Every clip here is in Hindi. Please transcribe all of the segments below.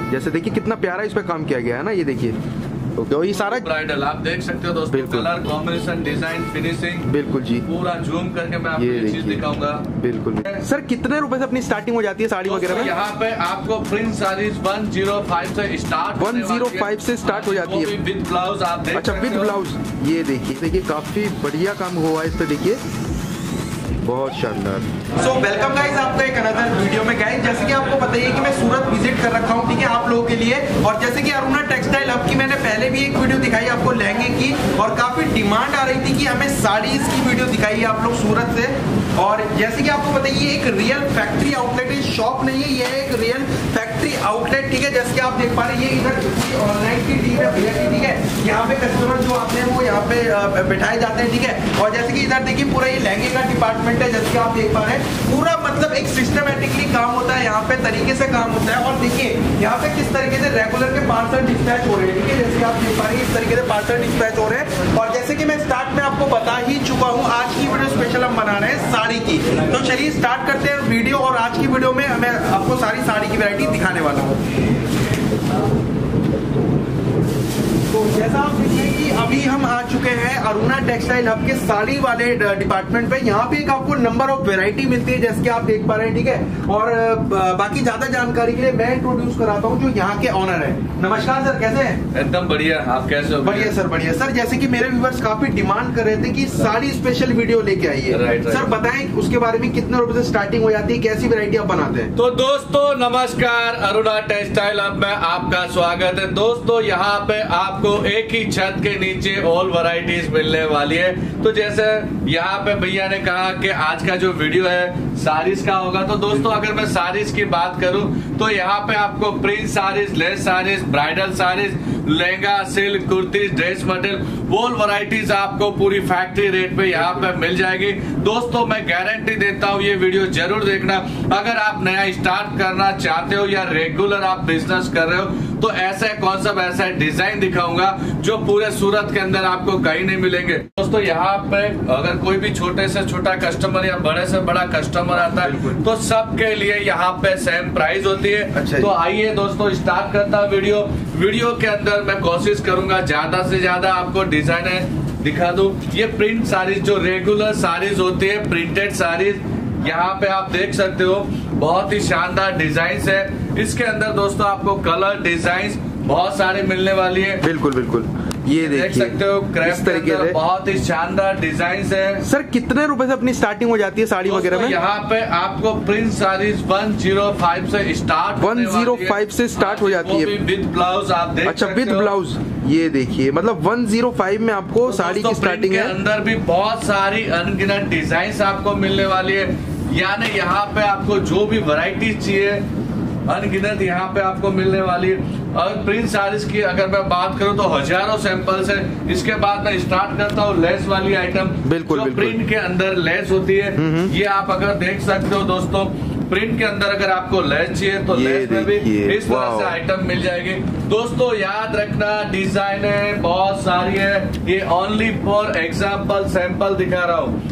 जैसे देखिए कितना प्यारा इस पे काम किया गया है ना, ये देखिए। ओके, और ये सारा ब्राइडल आप देख सकते हो दोस्तों, कलर कॉम्बिनेशन, डिजाइन, फिनिशिंग, बिल्कुल जी। पूरा जूम करके मैं आपको ये चीज दिखाऊंगा। बिल्कुल सर, कितने रुपए से अपनी स्टार्टिंग हो जाती है साड़ी वगैरह में? यहाँ पे आपको प्रिंट साड़ीज 105 से स्टार्ट 105 से स्टार्ट हो जाती है विद ब्लाउज। आप देख अच्छा, विद ब्लाउज। ये देखिए काफी बढ़िया काम हुआ है इस पे, देखिए बहुत शानदार। सो वेलकम गाइस आपका एक अनदर वीडियो में। गाइस जैसे कि आपको पता ही है कि मैं सूरत विजिट कर रखा हूँ, ठीक है, आप लोगों के लिए। और जैसे कि अरुणा टेक्सटाइल हब की मैंने पहले भी एक वीडियो दिखाई आपको लहंगे की, और काफी डिमांड आ रही थी कि हमें साड़ीज की वीडियो दिखाई आप लोग सूरत से। और जैसे कि आपको पता है ये एक रियल फैक्ट्री आउटलेट है, शॉप नहीं है, ये एक रियल फैक्ट्री आउटलेट, ठीक है। जैसे कि आप देख पा रहे हैं ये इधर ऑनलाइन की टीम है भैया की, ठीक है। यहाँ पे कस्टमर जो आते हैं वो यहाँ पे बिठाए जाते हैं, ठीक है। और जैसे कि इधर देखिए पूरा ये लहंगे का डिपार्टमेंट है, जैसे कि आप देख पा रहे हैं पूरा मतलब एक सिस्टमेटिकली काम होता है यहाँ पे, तरीके से काम होता है। और देखिए यहाँ पे किस तरीके से रेगुलर के पार्सल डिस्पैच हो रहे हैं, ठीक है। जैसे आप देख पा रहे हैं इस तरीके से पार्सल डिस्पैच हो रहे हैं। और जैसे कि मैं स्टार्ट में आपको बता ही चुका हूँ, आज की वीडियो स्पेशल हम बना रहे हैं साड़ी की। तो चलिए स्टार्ट करते हैं वीडियो, और आज की वीडियो में मैं आपको सारी साड़ी की वैरायटी दिखाने वाला हूँ। तो जैसा आप देखिए कि अभी हम आ चुके हैं अरुणा टेक्सटाइल हब के साड़ी वाले डिपार्टमेंट पे। यहाँ पे एक आपको नंबर ऑफ वैरायटी मिलती है, जैसे कि आप देख पा रहे हैं, ठीक है। और बाकी ज्यादा जानकारी के लिए मैं इंट्रोड्यूस कराता हूँ जो यहाँ के ऑनर है। नमस्कार सर, कैसे हैं? एकदम बढ़िया, आप कैसे हो? बढ़िया सर, बढ़िया सर। जैसे कि मेरे व्यूअर्स काफी डिमांड कर रहे थे कि साड़ी स्पेशल वीडियो लेके आइए। सर बताएं उसके बारे में, कितने रुपए से स्टार्टिंग हो जाती है, कैसी वैरायटी आप बनाते हैं? तो दोस्तों नमस्कार, अरुणा टेक्सटाइल हब में आपका स्वागत है। दोस्तों यहाँ पे आपको एक ही छत के नीचे ऑल वैरायटीज मिलने वाली है। तो जैसे यहाँ पे भैया ने कहा कि आज का जो वीडियो है साड़ीज का होगा, तो दोस्तों अगर मैं साड़ीज की बात करूं तो यहाँ पे आपको print saris, lace saris, bridal saris, lehenga, silk, kurti, dress material, all varieties आपको पूरी फैक्ट्री रेट पे यहाँ पे मिल जाएगी। दोस्तों मैं गारंटी देता हूँ ये वीडियो जरूर देखना। अगर आप नया स्टार्ट करना चाहते हो या रेगुलर आप बिजनेस कर रहे हो, तो ऐसे कॉन्सेप्ट, ऐसा डिजाइन दिखाऊंगा जो पूरे सूरत के अंदर आपको कहीं नहीं मिलेंगे। दोस्तों यहाँ पे अगर कोई भी छोटे से छोटा कस्टमर या बड़े से बड़ा कस्टमर आता है तो सबके लिए यहाँ पे सेम प्राइस होती है। अच्छा, तो आइए दोस्तों स्टार्ट करता हूँ वीडियो के अंदर मैं कोशिश करूंगा ज्यादा से ज्यादा आपको डिजाइनर दिखा दूं। ये प्रिंट साड़ीज जो रेगुलर साड़ीज होती है, प्रिंटेड साड़ीज, यहाँ पे आप देख सकते हो बहुत ही शानदार डिजाइन है। इसके अंदर दोस्तों आपको कलर डिजाइन बहुत सारे मिलने वाली है। बिल्कुल बिल्कुल, ये देख सकते हो क्रेप तरीके से बहुत ही शानदार डिजाइन है। सर कितने रुपए से अपनी स्टार्टिंग हो जाती है साड़ी वगैरह में? यहाँ पे आपको प्रिंट साड़ीज 105 से स्टार्ट 105 से स्टार्ट हो जाती है विद ब्लाउज। आप देख अच्छा, विद ब्लाउज। ये देखिए मतलब 105 में आपको साड़ी की स्टार्टिंग है। अंदर भी बहुत सारी अनगिनत डिजाइन आपको मिलने वाली है। यानी यहाँ पे आपको जो भी वैरायटी चाहिए अनगिनत यहाँ पे आपको मिलने वाली है। और प्रिंट साड़ीज की अगर मैं बात करूँ तो हजारों सैंपल्स है। इसके बाद मैं स्टार्ट करता हूँ लेस वाली आइटम। बिल्कुल, जो प्रिंट के अंदर लेस होती है, ये आप अगर देख सकते हो दोस्तों, प्रिंट के अंदर अगर आपको लेस चाहिए तो लेस में भी इस तरह से आइटम मिल जाएगी। दोस्तों याद रखना डिजाइन है बहुत सारी है, ये ओनली फॉर एग्जाम्पल सैंपल दिखा रहा हूँ।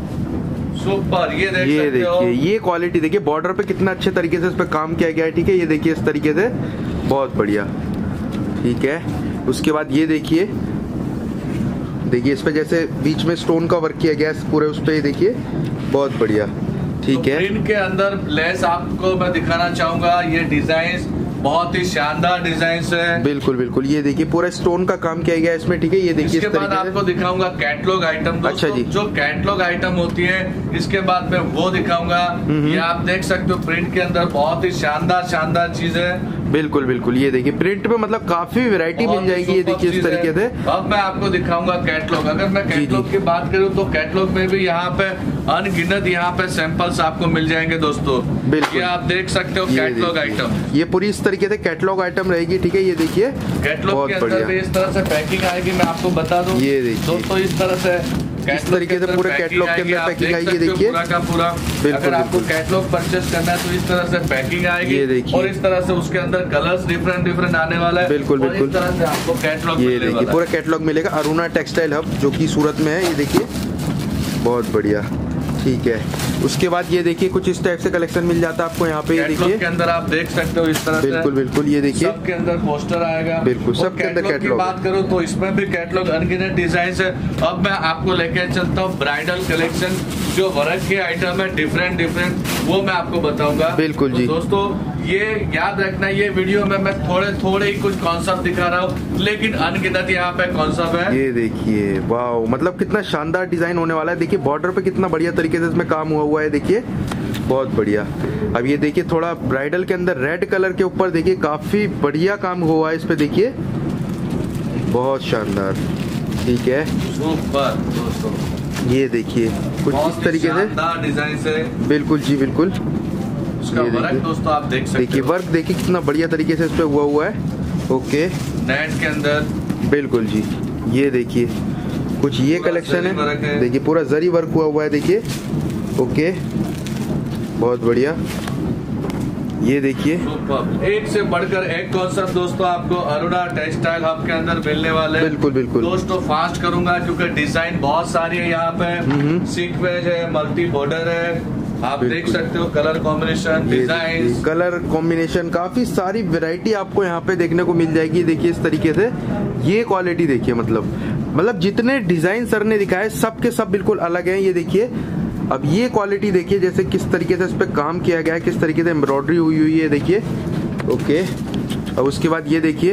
सुपर, ये देखिए ये क्वालिटी देखिए, बॉर्डर पे कितना अच्छे तरीके से इस पे काम किया गया है, ठीक है। ये देखिए इस तरीके से बहुत बढ़िया, ठीक है। उसके बाद ये देखिए इस पे जैसे बीच में स्टोन का वर्क किया गया है पूरे उस पे, देखिए बहुत बढ़िया, ठीक है। प्रिंट के अंदर लेस आपको मैं दिखाना चाहूंगा, ये डिजाइन बहुत ही शानदार डिजाइन है। बिल्कुल बिल्कुल, ये देखिए पूरा स्टोन का काम किया गया है इसमें, ठीक है। ये देखिए इसके बाद आपको दिखाऊंगा कैटलॉग आइटम। अच्छा जी, जो कैटलॉग आइटम होती है इसके बाद में वो दिखाऊंगा। ये आप देख सकते हो प्रिंट के अंदर बहुत ही शानदार चीज है। बिल्कुल बिल्कुल, ये देखिए प्रिंट में मतलब काफी वैरायटी मिल जाएगी। ये देखिए इस तरीके से। अब मैं आपको दिखाऊंगा कैटलॉग। अगर मैं कैटलॉग की बात करूँ तो कैटलॉग में भी यहाँ पे अनगिनत यहाँ पे सैंपल्स आपको मिल जाएंगे दोस्तों। बिल्कुल, ये आप देख सकते हो कैटलॉग आइटम। ये पूरी इस तरीके से कैटलॉग आइटम रहेगी, ठीक है। ये देखिए कैटलॉग के अंदर भी इस तरह से पैकिंग आएगी, मैं आपको बता दूं। ये देखिए दोस्तों इस तरह से इस तरीके से पूरे कैटलॉग के अंदर पैकिंग आएगी, देखिए पूरा का पूरा। अगर आपको कैटलॉग परचेस करना है तो इस तरह से पैकिंग आएगी और इस तरह से उसके अंदर कलर्स डिफरेंट आने वाला है। बिल्कुल बिल्कुल, इस तरह से आपको कैटलॉग ये देखिए पूरा कैटलॉग मिलेगा। अरुणा टेक्सटाइल हब जो कि सूरत में है, ये देखिए बहुत बढ़िया, ठीक है। उसके बाद ये देखिए कुछ इस टाइप से कलेक्शन मिल जाता है आपको यहाँ पे, ये देखिए के अंदर आप देख सकते हो इस तरह से। बिल्कुल बिल्कुल, ये देखिए सबके अंदर पोस्टर आएगा। बिल्कुल, सबके अंदर की कैटलॉग बात करूँ तो इसमें भी कैटलॉग अनगिनत डिजाइन है। अब मैं आपको लेके चलता हूँ ब्राइडल कलेक्शन, जो वर्क के आइटम है डिफरेंट वो मैं आपको बताऊंगा। बिल्कुल जी। दोस्तों ये याद रखना, ये वीडियो में मैं थोड़े ही कुछ कॉन्सेप्ट दिखा रहा हूँ, लेकिन अनगिनत यहाँ पे कॉन्सेप्ट है। ये देखिए वाह, मतलब कितना शानदार डिजाइन होने वाला है। देखिए बॉर्डर पे कितना बढ़िया तरीके से इसमें काम हुआ है, देखिए बहुत बढ़िया। अब ये देखिए थोड़ा ब्राइडल के अंदर रेड कलर के ऊपर देखिए काफी बढ़िया काम हुआ है इस पे, देखिए बहुत शानदार। ठीक है, सुपर दोस्तों, ये देखिए कुछ इस तरीके से डिजाइन से। बिल्कुल जी बिल्कुल। उसका वर्क दोस्तों आप देख सकते देखिए वर्क देखिए कितना बढ़िया तरीके से इस पे हुआ है। ओके, नेट के अंदर बिल्कुल जी। ये देखिए कुछ ये कलेक्शन है, देखिए पूरा जरी वर्क हुआ है, देखिए ओके बहुत बढ़िया। ये देखिए एक से बढ़कर एक कॉन्सेप्ट दोस्तों आपको अरुणा टेक्सटाइल हब के अंदर मिलने वाले। बिल्कुल बिल्कुल दोस्तों फास्ट करूंगा क्योंकि डिजाइन बहुत सारी है यहाँ पे। सीक्वेंस है, मल्टी बॉर्डर है, आप देख सकते हो colour combination, design, colour combination, काफी सारी वैरायटी आपको यहाँ पे देखने को मिल जाएगी। देखिए इस तरीके से ये क्वालिटी देखिए, मतलब जितने डिजाइन सर ने दिखाए सब के सब बिल्कुल अलग हैं। ये देखिए अब ये क्वालिटी देखिए, जैसे किस तरीके से इस पे काम किया गया है, किस तरीके से एम्ब्रॉयडरी हुई है, देखिए ओके। और उसके बाद ये देखिए,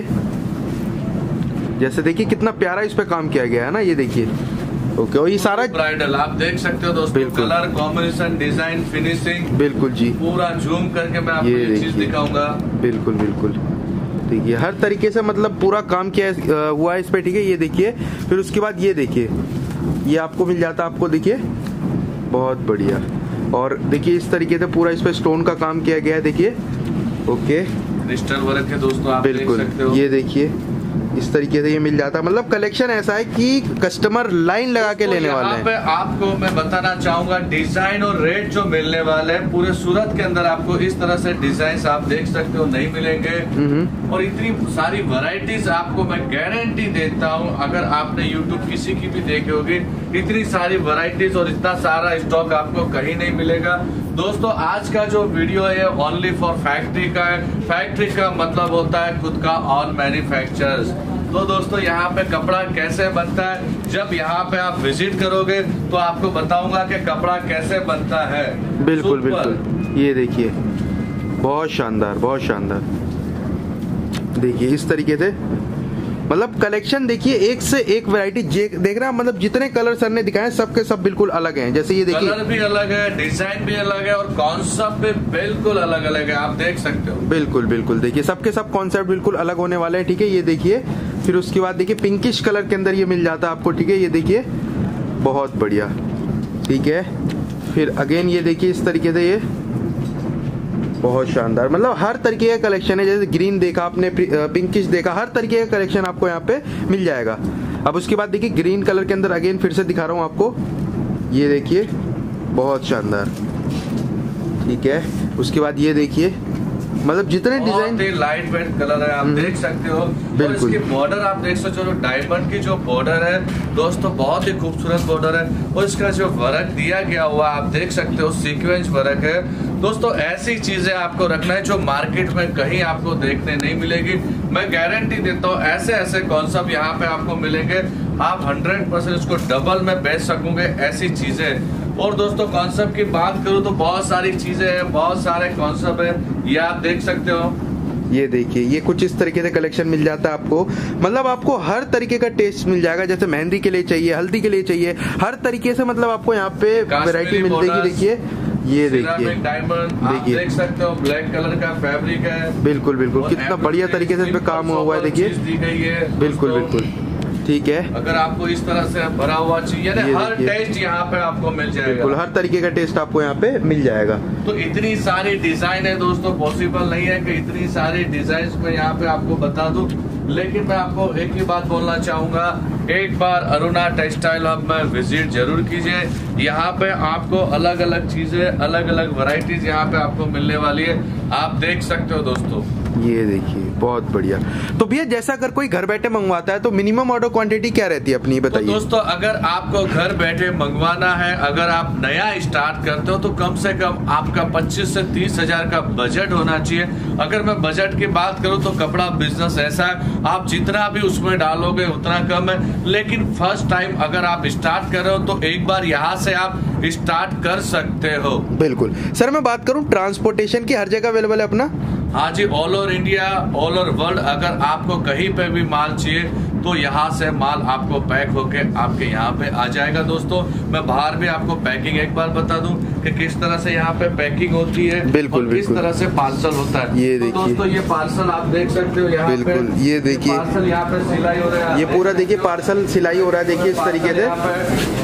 जैसे देखिए कितना प्यारा इस पे काम किया गया है ना, ये देखिए ओके। और ये सारा ब्राइडल आप देख सकते हो दोस्तों, कलर कॉम्बिनेशन, डिजाइन, फिनिशिंग, बिल्कुल जी। पूरा जूम करके मैं आपको ये चीज दिखाऊंगा। बिल्कुल बिल्कुल, देखिए हर तरीके से मतलब पूरा काम किया हुआ है इस पे, ठीक है। ये देखिए फिर उसके बाद ये देखिए ये आपको मिल जाता है, आपको देखिए बहुत बढ़िया। और देखिए इस तरीके से पूरा इस पे स्टोन का काम किया गया है, देखिए ओके। क्रिस्टल वर्क है दोस्तों, आप बिल्कुल देख सकते हो। ये देखिए इस तरीके से ये मिल जाता है। मतलब कलेक्शन ऐसा है कि कस्टमर लाइन लगा के लेने वाले हैं। पे आपको मैं बताना चाहूंगा डिजाइन और रेट जो मिलने वाले हैं, पूरे सूरत के अंदर आपको इस तरह से डिजाइन आप देख सकते हो नहीं मिलेंगे। और इतनी सारी वैरायटीज आपको मैं गारंटी देता हूं, अगर आपने यूट्यूब किसी की भी देखी होगी, इतनी सारी वैरायटीज और इतना सारा स्टॉक आपको कहीं नहीं मिलेगा। दोस्तों आज का जो वीडियो है ओनली फॉर फैक्ट्री का है। फैक्ट्री का मतलब होता है खुद का ऑन मैन्युफैक्चरर्स। तो दोस्तों यहाँ पे कपड़ा कैसे बनता है, जब यहाँ पे आप विजिट करोगे तो आपको बताऊंगा कि कपड़ा कैसे बनता है। बिल्कुल बिल्कुल, ये देखिए बहुत शानदार, बहुत शानदार। देखिए इस तरीके से मतलब कलेक्शन देखिए, एक से एक वैरायटी देख रहे हैं, मतलब जितने कलर सर ने दिखाए सबके सब बिल्कुल अलग हैं। जैसे ये देखिए कलर भी अलग है, डिजाइन भी अलग है और कॉन्सेप्ट भी बिल्कुल अलग अलग है, आप देख सकते हो। बिल्कुल बिल्कुल, देखिए सबके सब कॉन्सेप्ट बिल्कुल अलग होने वाले हैं, ठीक है। ये देखिए फिर उसके बाद देखिए पिंकिश कलर के अंदर ये मिल जाता है आपको, ठीक है। ये देखिए बहुत बढ़िया, ठीक है। फिर अगेन ये देखिए इस तरीके से ये बहुत शानदार, मतलब हर तरीके का कलेक्शन है। जैसे ग्रीन देखा आपने, पिंकिश देखा, हर तरीके का कलेक्शन आपको यहाँ पे मिल जाएगा। अब उसके बाद देखिए ग्रीन कलर के अंदर अगेन फिर से दिखा रहा हूँ आपको, ये देखिए बहुत शानदार, ठीक है। उसके बाद ये देखिए मतलब जितने डिजाइन लाइट वेट कलर है, आप देख सकते हो। और इसकी बॉर्डर आप देख सकते हो, डायमंड की जो बॉर्डर है दोस्तों बहुत ही खूबसूरत बॉर्डर है। और इसका जो वर्क दिया गया हुआ आप देख सकते हो, सीक्वेंस वर्क है दोस्तों। ऐसी चीजें आपको रखना है जो मार्केट में कहीं आपको देखने नहीं मिलेगी। मैं गारंटी देता हूँ ऐसे ऐसे कॉन्सेप्ट यहाँ पे आपको मिलेंगे, आप 100% उसको डबल में बेच सकोगे, ऐसी चीजें। और दोस्तों कॉन्सेप्ट की बात करूँ तो बहुत सारी चीजें हैं, बहुत सारे कॉन्सेप्ट है, ये आप देख सकते हो। ये देखिए ये कुछ इस तरीके से कलेक्शन मिल जाता है आपको, मतलब आपको हर तरीके का टेस्ट मिल जाएगा। जैसे मेहंदी के लिए चाहिए, हल्दी के लिए चाहिए, हर तरीके से मतलब आपको यहाँ पे वैरायटी मिल जाएगी। देखिए ये देखिए डायमंड आप देख सकते हो, ब्लैक कलर का फैब्रिक है। बिल्कुल बिल्कुल, कितना बढ़िया तरीके से इस पे काम हुआ है, देखिए दी गई है। बिल्कुल बिल्कुल, ठीक है। अगर आपको इस तरह से भरा हुआ चाहिए ना, हर टेस्ट यहाँ पे आपको मिल जाएगा। बिल्कुल हर तरीके का टेस्ट आपको यहाँ पे मिल जाएगा। तो इतनी सारी डिजाइन है दोस्तों, पॉसिबल नहीं है कि इतनी सारी डिजाइन में यहाँ पे आपको बता दूं, लेकिन मैं आपको एक ही बात बोलना चाहूंगा, एक बार अरुणा टेक्सटाइल हब में विजिट जरूर कीजिए। यहाँ पे आपको अलग अलग चीजें, अलग अलग वैरायटीज यहाँ पे आपको मिलने वाली है, आप देख सकते हो दोस्तों। ये देखिए बहुत बढ़िया। तो भैया जैसा अगर कोई घर बैठे मंगवाता है तो मिनिमम ऑर्डर क्वांटिटी क्या रहती है अपनी, बताइए। तो दोस्तों अगर आपको घर बैठे मंगवाना है, अगर आप नया स्टार्ट करते हो तो कम से कम आपका 25 से 30 हजार का बजट होना चाहिए। अगर मैं बजट की बात करूं तो कपड़ा बिजनेस ऐसा है, आप जितना भी उसमें डालोगे उतना कम है, लेकिन फर्स्ट टाइम अगर आप स्टार्ट कर रहे हो तो एक बार यहाँ से आप स्टार्ट कर सकते हो। बिल्कुल सर, मैं बात करूं ट्रांसपोर्टेशन की हर जगह अवेलेबल है अपना? हाँ जी, all over India, all over world, अगर आपको कहीं पे भी माल चाहिए तो यहाँ से माल आपको पैक होके आपके यहाँ पे आ जाएगा। दोस्तों मैं बाहर भी आपको पैकिंग एक बार बता दूं कि किस तरह से यहाँ पे पैकिंग होती है, बिल्कुल, और किस तरह से पार्सल होता है। ये तो दोस्तों ये पार्सल आप देख सकते हो यहाँ पे, ये देखिए पार्सल यहाँ पे सिलाई हो रहा है, ये पूरा देखिए पार्सल सिलाई हो रहा है, देखिए इस तरीके से,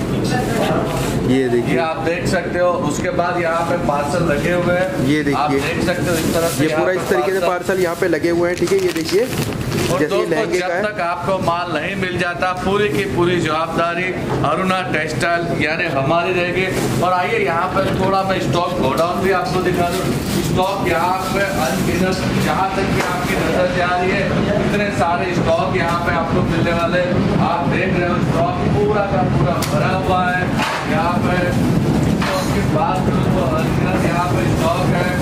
ये देखिए आप देख सकते हो। उसके बाद यहाँ पे पार्सल लगे हुए हैं, ये देखिए आप देख सकते हो इस तरह से, ये पूरा इस तरीके से पार्सल यहाँ पे लगे हुए हैं, ठीक है। ये देखिए और जैसे दोस्तों लहंगे का जब है, तक आपको माल नहीं मिल जाता पूरी की पूरी जवाबदारी अरुणा टेक्सटाइल यानी हमारी रहेगी। और आइए यहाँ पर थोड़ा मैं स्टॉक गोडाउन भी आपको दिखा दूँ। स्टॉक यहाँ पे अनगिनत, जहाँ तक कि आपकी नजर जा रही है इतने सारे स्टॉक यहाँ पे आपको मिलने वाले। आप देख रहे हो स्टॉक पूरा का पूरा भरा हुआ है। यहाँ पे स्टॉक की बात करूँ तो अनगिनत यहाँ पे स्टॉक है।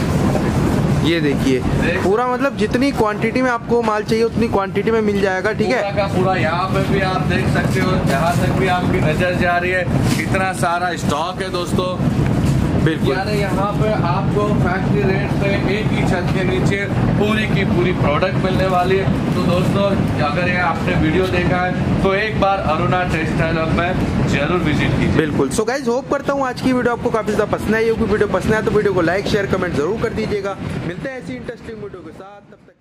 ये देखिए पूरा, मतलब जितनी क्वांटिटी में आपको माल चाहिए उतनी क्वांटिटी में मिल जाएगा, ठीक है। पूरा का पूरा यहाँ पे भी आप देख सकते हो, जहाँ तक भी आपकी नजर जा रही है इतना सारा स्टॉक है दोस्तों। बिल्कुल, यानी यहाँ पे आपको फैक्ट्री रेट पे एक ही छत के नीचे पूरी की पूरी प्रोडक्ट मिलने वाली है। तो दोस्तों अगर ये आपने वीडियो देखा है तो एक बार अरुणा टेक्सटाइल हब में जरूर विजिट कीजिए। बिल्कुल। सो गाइज होप करता हूँ आज की वीडियो आपको काफी ज्यादा पसंद आई होगी। वीडियो पसंद आया तो वीडियो को लाइक शेयर कमेंट जरूर कर दीजिएगा। मिलते हैं ऐसी इंटरेस्टिंग वीडियो के साथ, तब तक